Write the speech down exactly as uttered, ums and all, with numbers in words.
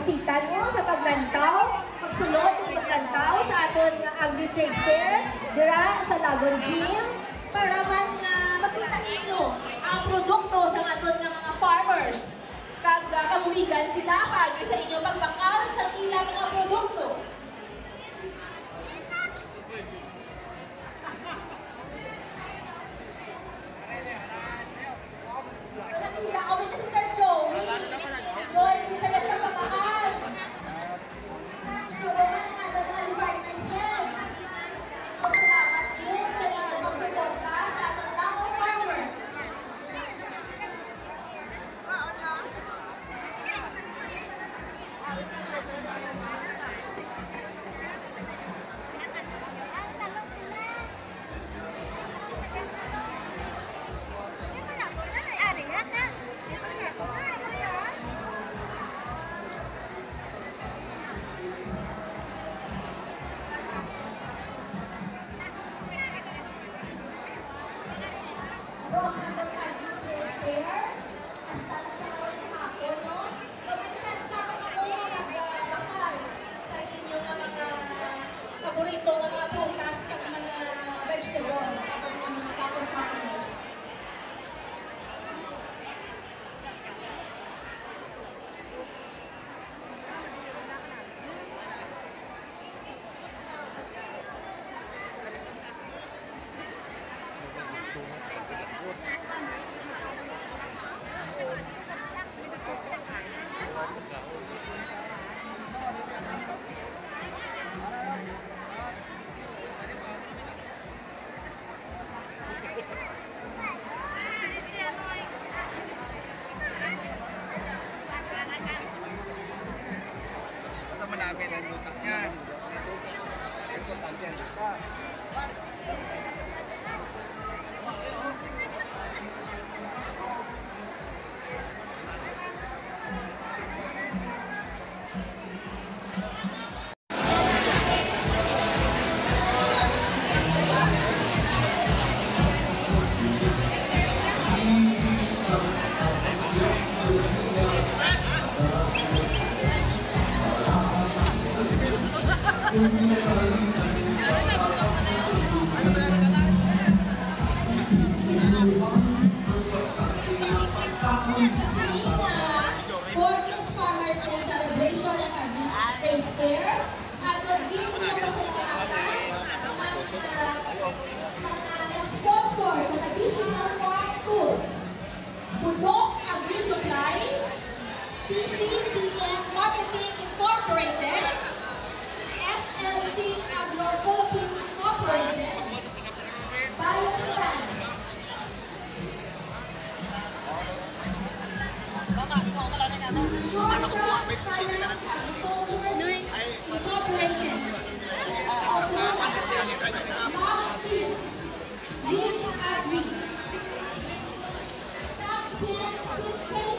bisita mo sa paglantaw, magsulod ng paglantaw sa aton nga Agri-Trade Fair dira sa Lagon Gym para man nga makita ninyo ang produkto sa aton nga mga farmers. Kag uh, kabuhigan sila pagi sa inyo pagbakal sa ilang mga produkto. So nakita ko na si Sir Joey. Enjoy siya ng pagpapakal. So naman ang ating mga department heads. So salamat din sa inyong pagsuporta sa ating Lagon farmers. So, ang ating Agri-Trade Fair, hasta na siya naman sa hapon, no? So, may chance sa mga mga magbakal sa inyong mga paborito ng mga prutas at mga vegetables kapag ng mga Lagon farmers. Basta malapit ang lutak niya. Importante ang lutak. fourteenth Farmers Day celebration at Agri-Trade Fair at mag-give na pasalamatan ang mga sponsor sa traditional farm tools. Pudok Agri-Supply, P C P M Marketing Incorporated, F M C Agro Philippines Incorporated, Biostan, Short-Crop Science Agriculture Incorporated, Log Feeds, Feeds Agri, Tag Pin